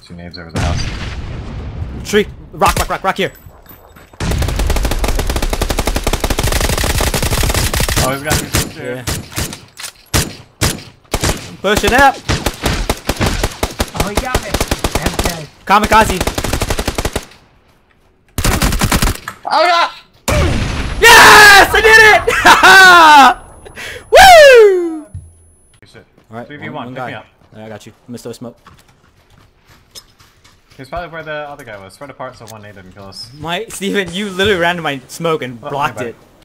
2 nades over the house. Tree! Rock here! Oh, he's got me too. Yeah. Push it up! Oh, he got me. Okay. Kamakazi! Oh god! Yes! I did it! Woo! Shit. Alright, 3v1, pick me up. I got you. I'm gonna throw smoke. He's probably where the other guy was. Spread apart so one nade didn't kill us. Steven, you literally ran to my smoke and Oh, blocked my it. bad.